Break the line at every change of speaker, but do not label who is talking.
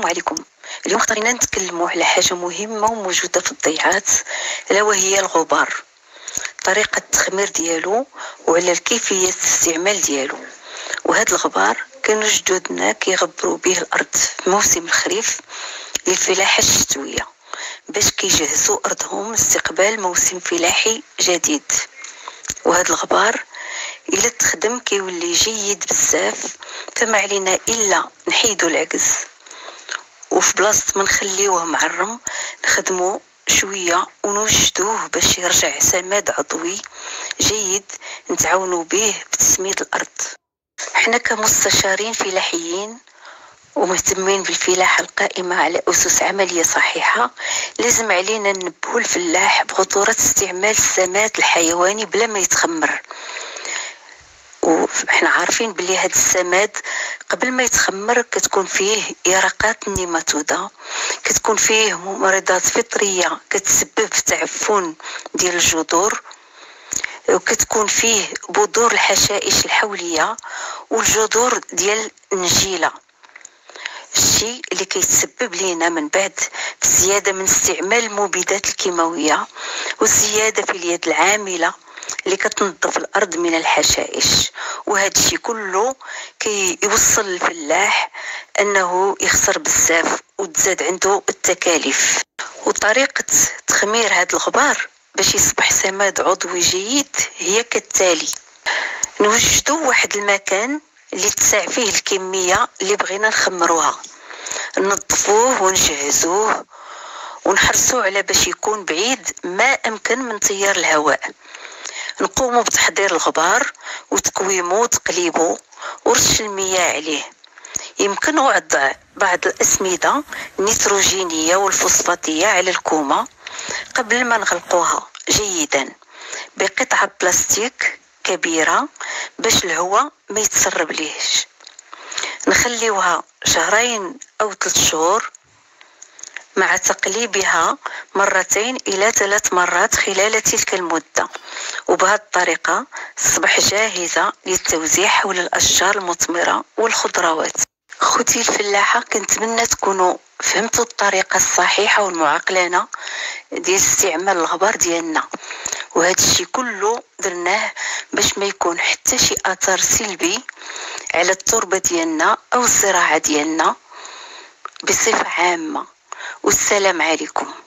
السلام عليكم. اليوم اختارينا نتكلموا على حاجة مهمة وموجودة في الضيعات، الا وهي الغبار، طريقة التخمير ديالو وعلى كيفية الاستعمال ديالو. وهذا الغبار كانوا جدودنا كيغبروا به الارض في موسم الخريف للفلاحة الشتوية باش كيجهزوا ارضهم لاستقبال موسم فلاحي جديد. وهذا الغبار الا تخدم كيولي جيد بزاف، فما علينا الا نحيدو العكز، وفي بلاصه ما نخليوه معرم نخدمو شويه ونوجدوه باش يرجع سماد عضوي جيد نتعاونوا به بتسميد الارض. حنا كمستشارين فلاحيين ومهتمين بالفلاحة القائمة على أسس عملية صحيحة، لازم علينا ننبهوا الفلاح بخطورة استعمال السماد الحيواني بلا ما يتخمر. وحنا عارفين بلي هاد السماد قبل ما يتخمر كتكون فيه يرقات النيماتودا، كتكون فيه ممرضات فطرية كتسبب في تعفن ديال الجذور، وكتكون فيه بذور الحشائش الحولية والجذور ديال النجيلة، الشيء اللي كيتسبب لينا من بعد في زيادة من استعمال المبيدات الكيماوية والزيادة في اليد العاملة اللي كتنظف الارض من الحشائش. وهذا الشيء كله كيوصل الفلاح انه يخسر بزاف وتزاد عنده التكاليف. وطريقة تخمير هذا الغبار باش يصبح سماد عضوي جيد هي كالتالي: نوجدوا واحد المكان اللي تسع فيه الكمية اللي بغينا نخمروها، ننظفوه ونجهزوه ونحرصوا على باش يكون بعيد ما امكن من تيار الهواء. نقوموا بتحضير الغبار وتكويمه وتقليبه ورش المياه عليه. يمكن وضع بعض الأسمدة النيتروجينية والفوسفاتية على الكومة قبل ما نغلقوها جيدا بقطعة بلاستيك كبيرة باش الهواء ما يتسرب ليهش. نخليوها 2 أو 3 شهور مع تقليبها 2 إلى 3 مرات خلال تلك المدة، وبهذه الطريقة تصبح جاهزة للتوزيع حول الأشجار المثمرة والخضروات. خوتي الفلاحة، كنتمنى تكونوا فهمتوا الطريقة الصحيحة والمعقلانة ديال استعمال الغبار ديالنا، وهذا الشيء كله درناه باش ما يكون حتى شي اثر سلبي على التربة ديالنا او الزراعة ديالنا بصفة عامة. والسلام عليكم.